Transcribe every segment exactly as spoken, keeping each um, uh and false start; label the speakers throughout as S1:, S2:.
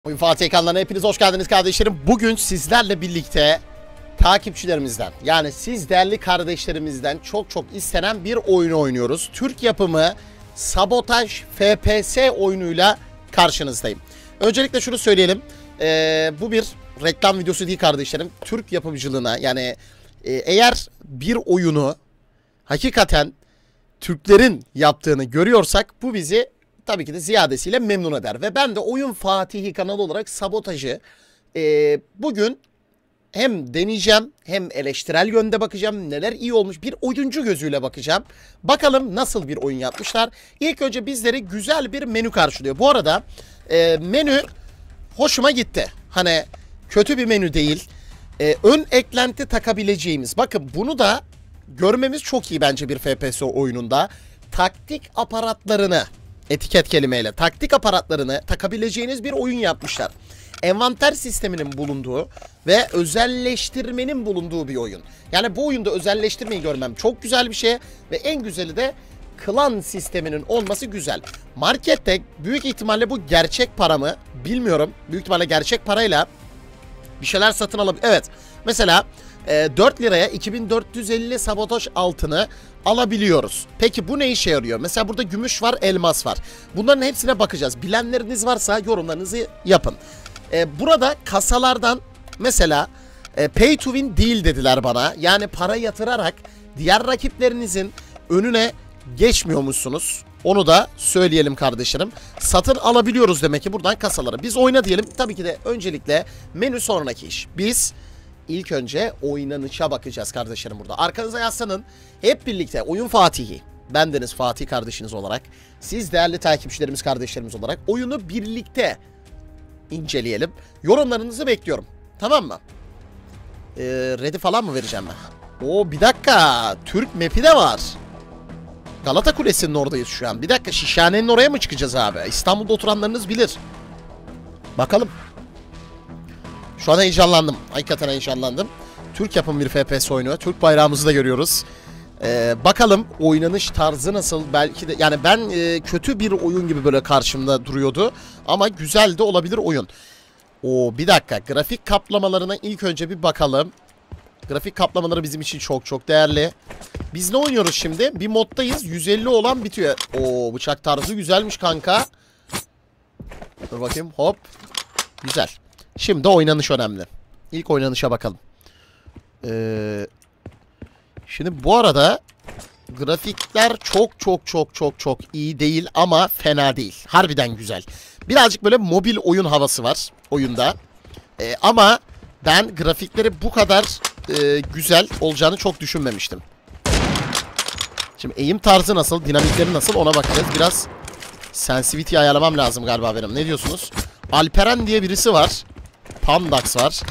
S1: Oyun Fatih ekranlarına hepiniz hoş geldiniz kardeşlerim. Bugün sizlerle birlikte takipçilerimizden, yani siz değerli kardeşlerimizden çok çok istenen bir oyunu oynuyoruz. Türk yapımı Sabotaj F P S oyunuyla karşınızdayım. Öncelikle şunu söyleyelim. Ee, bu bir reklam videosu değil kardeşlerim. Türk yapımcılığına, yani e, eğer bir oyunu hakikaten Türklerin yaptığını görüyorsak bu bizi tabii ki de ziyadesiyle memnun eder. Ve ben de Oyun Fatihi kanalı olarak Sabotaj'ı e, bugün hem deneyeceğim hem eleştirel yönde bakacağım. Neler iyi olmuş, bir oyuncu gözüyle bakacağım. Bakalım nasıl bir oyun yapmışlar. İlk önce bizleri güzel bir menü karşılıyor. Bu arada e, menü hoşuma gitti. Hani kötü bir menü değil. E, ön eklenti takabileceğimiz. Bakın bunu da görmemiz çok iyi bence bir F P S oyununda. Taktik aparatlarını, etiket kelimeyle taktik aparatlarını takabileceğiniz bir oyun yapmışlar. Envanter sisteminin bulunduğu ve özelleştirmenin bulunduğu bir oyun. Yani bu oyunda özelleştirmeyi görmem çok güzel bir şey ve en güzeli de klan sisteminin olması güzel. Markette büyük ihtimalle bu gerçek para mı bilmiyorum. Büyük ihtimalle gerçek parayla bir şeyler satın alabilir. Evet, mesela e, dört liraya iki bin dört yüz elli sabotaj altını alabiliyoruz. Peki bu ne işe yarıyor? Mesela burada gümüş var, elmas var. Bunların hepsine bakacağız. Bilenleriniz varsa yorumlarınızı yapın. E, burada kasalardan mesela e, pay to win değil dediler bana. Yani para yatırarak diğer rakiplerinizin önüne geçmiyormuşsunuz. Onu da söyleyelim kardeşlerim. Satın alabiliyoruz demek ki buradan kasaları. Biz oyna diyelim. Tabii ki de öncelikle menü sonraki iş. Biz ilk önce oynanışa bakacağız kardeşlerim burada. Arkanıza yaslanın. Hep birlikte Oyun Fatihi, bendeniz Fatih kardeşiniz olarak, siz değerli takipçilerimiz, kardeşlerimiz olarak oyunu birlikte inceleyelim. Yorumlarınızı bekliyorum. Tamam mı? Ee, ready falan mı vereceğim ben? Oo, bir dakika. Türk map'i de var. Galata Kulesi'nin oradayız şu an. Bir dakika, Şişhane'nin oraya mı çıkacağız abi? İstanbul'da oturanlarınız bilir. Bakalım. Şu an heyecanlandım. Hakikaten heyecanlandım. Türk yapım bir F P S oyunu. Türk bayrağımızı da görüyoruz. Ee, bakalım oynanış tarzı nasıl? Belki de yani ben e, kötü bir oyun gibi böyle karşımda duruyordu. Ama güzel de olabilir oyun. Oo, bir dakika. Grafik kaplamalarına ilk önce bir bakalım. Grafik kaplamaları bizim için çok çok değerli. Biz ne oynuyoruz şimdi? Bir moddayız. yüz elli olan bitiyor. Oo, bıçak tarzı güzelmiş kanka. Dur bakayım. Hop. Güzel. Şimdi oynanış önemli. İlk oynanışa bakalım. Ee, şimdi bu arada grafikler çok çok çok çok çok iyi değil ama fena değil. Harbiden güzel. Birazcık böyle mobil oyun havası var oyunda. Ee, ama ben grafikleri bu kadar e, güzel olacağını çok düşünmemiştim. Şimdi eğim tarzı nasıl, dinamikleri nasıl ona bakacağız. Biraz sensitivity ayarlamam lazım galiba benim. Ne diyorsunuz? Alperen diye birisi var. Pandax var.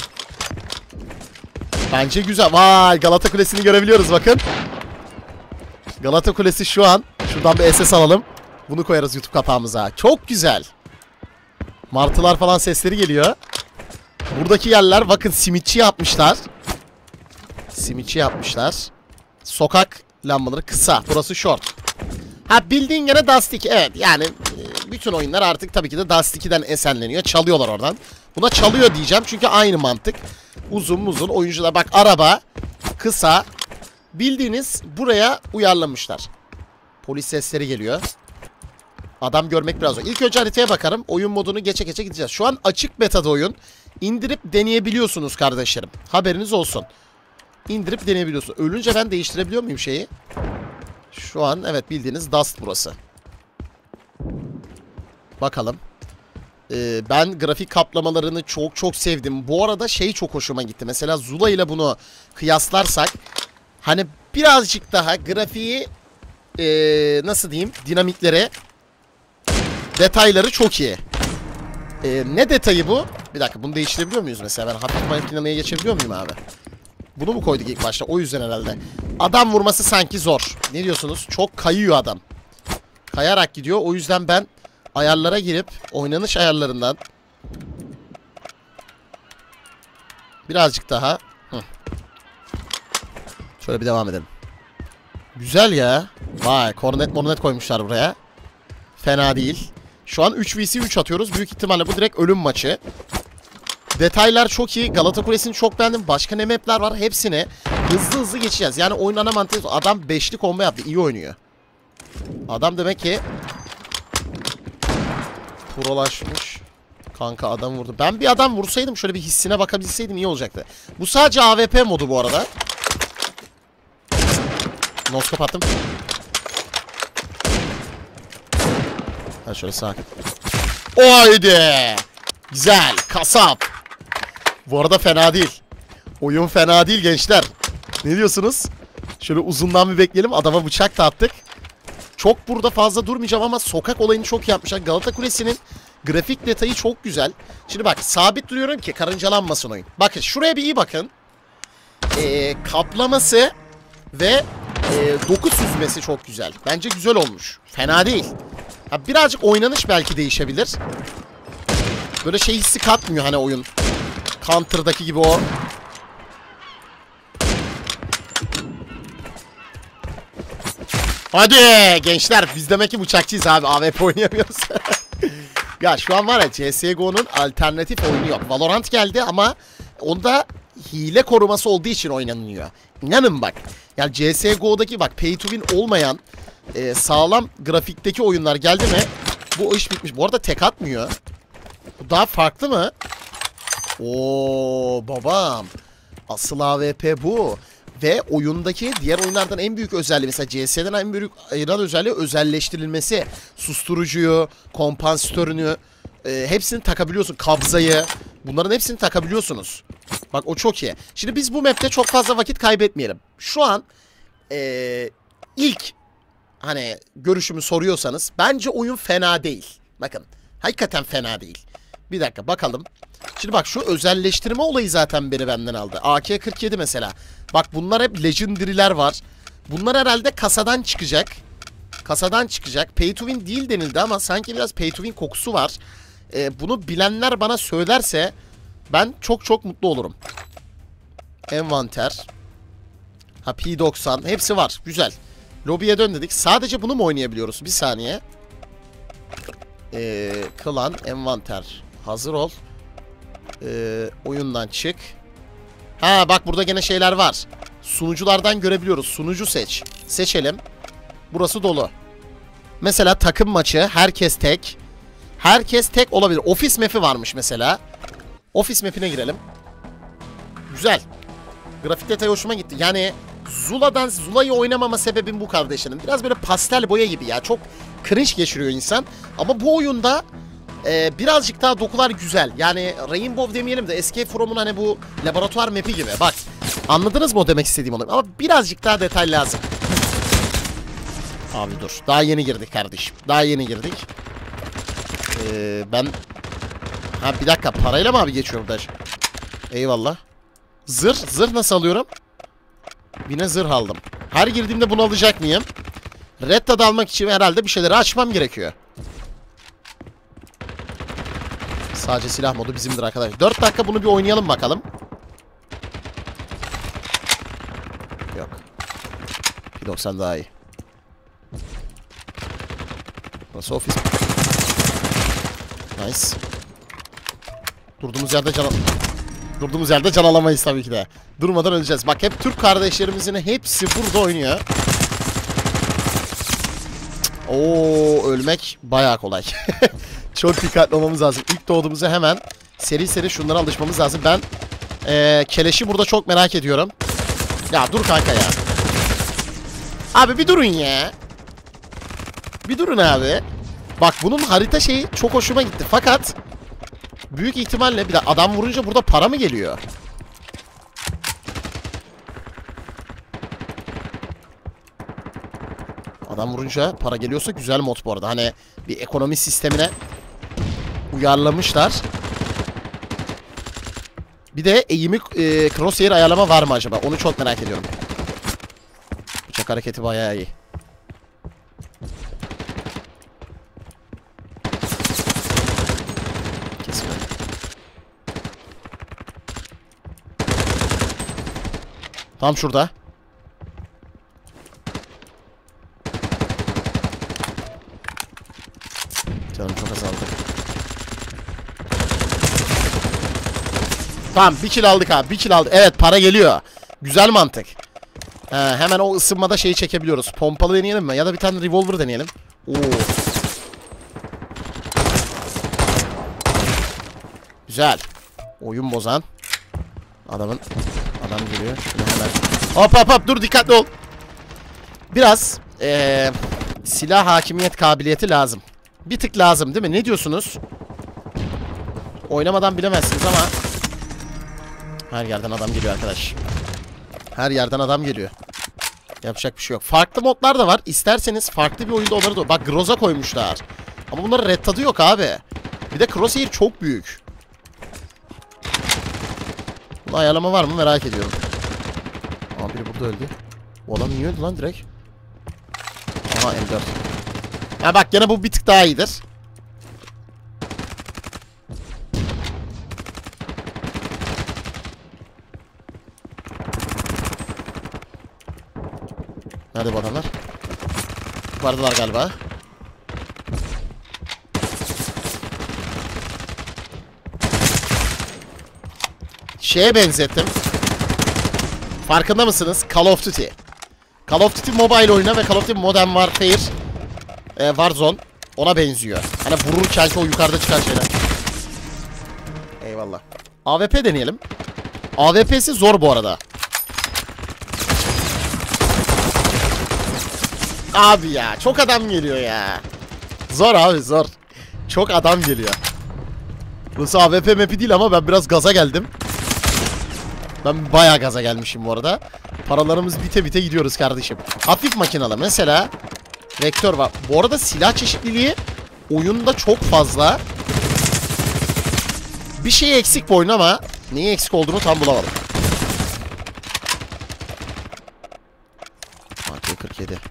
S1: Bence güzel. Vay, Galata Kulesi'ni görebiliyoruz bakın. Galata Kulesi şu an. Şuradan bir S S alalım. Bunu koyarız YouTube kapağımıza. Çok güzel. Martılar falan sesleri geliyor. Buradaki yerler bakın simitçi yapmışlar. Simitçi yapmışlar. Sokak lambaları kısa. Burası short. Ha, bildiğin gene Dust iki. Evet, yani bütün oyunlar artık tabii ki de Dust iki'den esenleniyor. Çalıyorlar oradan. Buna çalıyor diyeceğim çünkü aynı mantık. Uzun uzun oyuncular. Bak, araba kısa. Bildiğiniz buraya uyarlamışlar. Polis sesleri geliyor. Adam görmek biraz zor. İlk önce haritaya bakarım. Oyun modunu geçe geçe gideceğiz. Şu an açık beta'da oyun. İndirip deneyebiliyorsunuz kardeşlerim. Haberiniz olsun. İndirip deneyebiliyorsun. Ölünce ben değiştirebiliyor muyum şeyi? Şu an evet, bildiğiniz Dust burası. Bakalım. Ee, ben grafik kaplamalarını çok çok sevdim. Bu arada şey çok hoşuma gitti. Mesela Zula ile bunu kıyaslarsak hani birazcık daha grafiği ee, nasıl diyeyim, dinamikleri, detayları çok iyi. Ee, ne detayı bu? Bir dakika, bunu değiştirebiliyor muyuz mesela? Ben hafif makineye geçebiliyor muyum abi? Bunu mu koyduk ilk başta? O yüzden herhalde. Adam vurması sanki zor. Ne diyorsunuz? Çok kayıyor adam. Kayarak gidiyor. O yüzden ben ayarlara girip oynanış ayarlarından birazcık daha Hı. şöyle bir devam edelim. Güzel ya. Vay, kornet mornet koymuşlar buraya. Fena değil. Şu an üç vs üç atıyoruz. Büyük ihtimalle bu direkt ölüm maçı. Detaylar çok iyi. Galata Kulesi'ni çok beğendim. Başka ne mapler var? Hepsini hızlı hızlı geçeceğiz. Yani oyunun ana mantığı. Adam beşli combo yaptı. İyi oynuyor. Adam demek ki prolaşmış. Kanka adam vurdu. Ben bir adam vursaydım, şöyle bir hissine bakabilseydim iyi olacaktı. Bu sadece A W P modu bu arada. Noskop attım. Ha şöyle sağ. Oydi. Güzel. Kasap. Bu arada fena değil. Oyun fena değil gençler. Ne diyorsunuz? Şöyle uzundan bir bekleyelim. Adama bıçak da attık. Çok burada fazla durmayacağım ama sokak olayını çok yapmışlar. Galata Kulesi'nin grafik detayı çok güzel. Şimdi bak, sabit duruyorum ki karıncalanmasın oyun. Bakın şuraya bir iyi bakın. Ee, kaplaması ve e, doku süzmesi çok güzel. Bence güzel olmuş. Fena değil. Ha, birazcık oynanış belki değişebilir. Böyle şey hissi katmıyor hani oyun. Counter'daki gibi o. Hadi gençler, biz demek ki bıçakçıyız abi. A W P oynayamıyoruz. Ya şu an var ya, C S G O'nun alternatif oyunu yok. Valorant geldi ama onda hile koruması olduğu için oynanıyor. İnanın bak. Yani C S G O'daki bak pay to win olmayan e, sağlam grafikteki oyunlar geldi mi bu iş bitmiş. Bu arada tek atmıyor. Bu daha farklı mı? Oo babam. Asıl A W P bu. Ve oyundaki diğer oyunlardan en büyük özelliği, mesela C S'den en büyük ayıran özelliği özelleştirilmesi. Susturucuyu, kompansatörünü e, hepsini takabiliyorsun. Kabzayı. Bunların hepsini takabiliyorsunuz. Bak o çok iyi. Şimdi biz bu map'te çok fazla vakit kaybetmeyelim. Şu an e, ilk hani görüşümü soruyorsanız bence oyun fena değil. Bakın hakikaten fena değil. Bir dakika bakalım. Şimdi bak, şu özelleştirme olayı zaten beni benden aldı. A K kırk yedi mesela. Bak bunlar hep legendary'ler var. Bunlar herhalde kasadan çıkacak. Kasadan çıkacak. Pay to win değil denildi ama sanki biraz pay to win kokusu var. Ee, bunu bilenler bana söylerse ben çok çok mutlu olurum. Envanter. Ha P doksan. Hepsi var. Güzel. Lobiye dön dedik. Sadece bunu mu oynayabiliyoruz? Bir saniye. Ee, klan, envanter. Hazır ol. Ee, oyundan çık. Ha bak, burada gene şeyler var. Sunuculardan görebiliyoruz. Sunucu seç. Seçelim. Burası dolu. Mesela takım maçı. Herkes tek. Herkes tek olabilir. Ofis map'i varmış mesela. Ofis map'ine girelim. Güzel. Grafik detayı hoşuma gitti. Yani Zula'dan Zula'yı oynamama sebebim bu kardeşlerim. Biraz böyle pastel boya gibi ya. Çok cringe geçiriyor insan. Ama bu oyunda Ee, birazcık daha dokular güzel. Yani Rainbow demeyelim de Escape From'un hani bu laboratuvar map'i gibi. Bak, anladınız mı o demek istediğim onu? Ama birazcık daha detay lazım. Abi dur. Daha yeni girdik kardeşim. Daha yeni girdik. Ee, ben... Ha bir dakika, parayla mı abi geçiyorum daş? Eyvallah. Zırh. Zırh nasıl alıyorum? Yine zırh aldım. Her girdiğimde bunu alacak mıyım? Red Dot almak için herhalde bir şeyleri açmam gerekiyor. Sadece silah modu bizimdir arkadaşlar. dört dakika bunu bir oynayalım bakalım. Yok. P doksan daha iyi. Burası ofis. Nice. Durduğumuz yerde can Durduğumuz yerde can alamayız tabii ki de. Durmadan öleceğiz. Bak, hep Türk kardeşlerimizin hepsi burada oynuyor. Oo, ölmek bayağı kolay. Çok dikkatli olmamız lazım. İlk doğduğumuzda hemen seri seri şunlara alışmamız lazım. Ben ee, keleşi burada çok merak ediyorum. Ya dur kanka ya. Abi bir durun ya. Bir durun abi. Bak, bunun harita şeyi çok hoşuma gitti. Fakat büyük ihtimalle bir de adam vurunca burada para mı geliyor? Adam vurunca para geliyorsa güzel mod bu arada. Hani bir ekonomi sistemine uyarlamışlar. Bir de eğimi e, crosshair ayarlama var mı acaba? Onu çok merak ediyorum. Bıçak hareketi bayağı iyi. Kesin. Tam şurada. Canım çok azaldı. Tamam, bir kill aldık abi. Bir kill aldık. Evet, para geliyor. Güzel mantık. He, hemen o ısınmada şeyi çekebiliyoruz. Pompalı deneyelim mi? Ya da bir tane revolver deneyelim. Oo. Güzel. Oyun bozan. Adamın. Adam geliyor. Şunu hemen. Hop hop hop, dur, dikkatli ol. Biraz ee, silah hakimiyet kabiliyeti lazım. Bir tık lazım değil mi? Ne diyorsunuz? Oynamadan bilemezsiniz ama her yerden adam geliyor arkadaş. Her yerden adam geliyor. Yapacak bir şey yok. Farklı modlar da var. İsterseniz farklı bir oyunda onları da... Bak, Groza koymuşlar. Ama bunların red tadı yok abi. Bir de Crosshair çok büyük. Bunun ayarlama var mı merak ediyorum. Aa, biri burada öldü. Bu adam niye öldü lan direkt? Aha, M dört. Ha bak, gene bu bir tık daha iyidir. Nerede bu adamlar? Vardılar galiba. Şeye benzettim. Farkında mısınız? Call of Duty. Call of Duty Mobile oyuna ve Call of Duty Modern Warfare e, Warzone ona benziyor. Hani vururken ki o yukarıda çıkan şeyler. Eyvallah. A W P deneyelim. A W P'si zor bu arada. Abi ya, çok adam geliyor ya. Zor abi, zor. Çok adam geliyor. Burası A W P map'i değil ama ben biraz gaza geldim. Ben bayağı gaza gelmişim bu arada. Paralarımız bite bite gidiyoruz kardeşim. Hafif makinalı mesela. Vektör var. Bu arada silah çeşitliliği oyunda çok fazla. Bir şey eksik bu oyun ama neyi eksik olduğunu tam bulamadım. A K kırk yedi.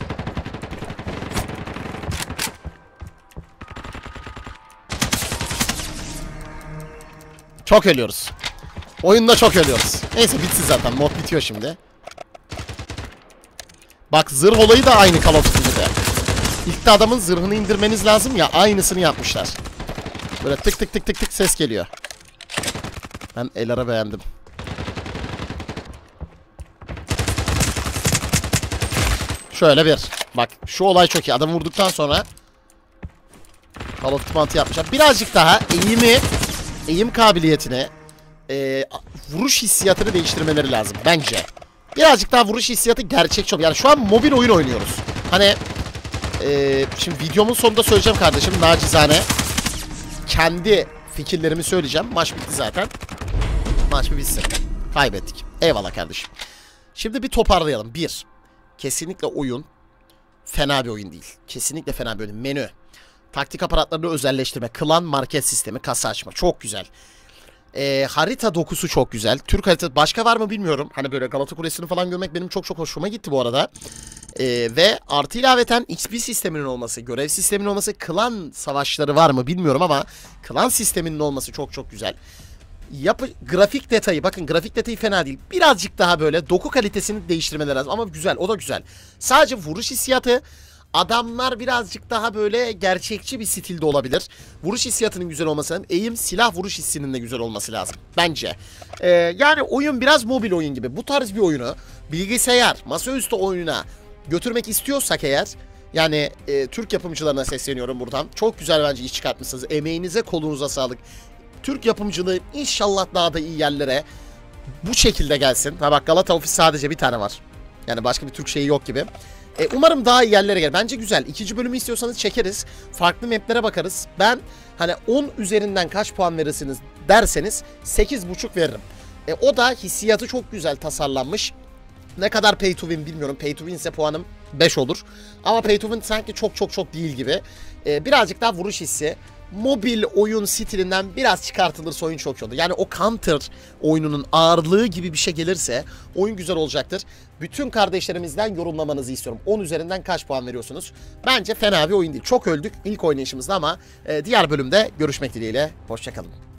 S1: Çok ölüyoruz. Oyunda çok ölüyoruz. Neyse, bitsin zaten. Mod bitiyor şimdi. Bak, zırh olayı da aynı Call of Duty'de. İlk de adamın zırhını indirmeniz lazım ya. Aynısını yapmışlar. Böyle tık tık tık tık tık ses geliyor. Ben L R'ı beğendim. Şöyle bir. Bak, şu olay çok iyi. Adamı vurduktan sonra Call of Duty mantığı yapmışlar. Birazcık daha eğimi, eğim kabiliyetini, e, vuruş hissiyatını değiştirmeleri lazım bence. Birazcık daha vuruş hissiyatı gerçekçi oldu. Yani şu an mobil oyun oynuyoruz. Hani e, şimdi videomun sonunda söyleyeceğim kardeşim. Nacizane kendi fikirlerimi söyleyeceğim. Maç bitti zaten. Maç bir bitsin. Kaybettik. Eyvallah kardeşim. Şimdi bir toparlayalım. Bir, kesinlikle oyun fena bir oyun değil. Kesinlikle fena bir oyun. Menü, taktik aparatlarını özelleştirme, klan market sistemi, kasa açma. Çok güzel. Ee, harita dokusu çok güzel. Türk haritası başka var mı bilmiyorum. Hani böyle Galata Kulesi'ni falan görmek benim çok çok hoşuma gitti bu arada. Ee, ve artı ilaveten X P sisteminin olması, görev sisteminin olması, klan savaşları var mı bilmiyorum ama klan sisteminin olması çok çok güzel. Yapı, grafik detayı, bakın grafik detayı fena değil. Birazcık daha böyle doku kalitesini değiştirmeleri lazım ama güzel, o da güzel. Sadece vuruş hissiyatı, adamlar birazcık daha böyle gerçekçi bir stilde olabilir. Vuruş hissiyatının güzel olması lazım. Eğim, silah vuruş hissinin de güzel olması lazım bence. Ee, yani oyun biraz mobil oyun gibi. Bu tarz bir oyunu bilgisayar, masaüstü oyununa götürmek istiyorsak eğer, yani e, Türk yapımcılarına sesleniyorum buradan. Çok güzel bence iş çıkartmışsınız. Emeğinize, kolunuza sağlık. Türk yapımcılığı inşallah daha da iyi yerlere bu şekilde gelsin. Ha bak, Galata Ofis sadece bir tane var. Yani başka bir Türk şeyi yok gibi. E, umarım daha iyi yerlere gelir. Bence güzel. İkinci bölümü istiyorsanız çekeriz. Farklı maplere bakarız. Ben hani on üzerinden kaç puan verirsiniz derseniz sekiz buçuk veririm. E, o da hissiyatı çok güzel tasarlanmış. Ne kadar pay to win bilmiyorum. Pay to win ise puanım beş olur. Ama pay to win sanki çok çok çok değil gibi. E, birazcık daha vuruş hissi, mobil oyun stilinden biraz çıkartılırsa oyun çok iyi olur. Yani o Counter oyununun ağırlığı gibi bir şey gelirse oyun güzel olacaktır. Bütün kardeşlerimizden yorumlamanızı istiyorum. on üzerinden kaç puan veriyorsunuz? Bence fena bir oyun değil. Çok öldük ilk oynayışımızda ama e, diğer bölümde görüşmek dileğiyle. Hoşçakalın.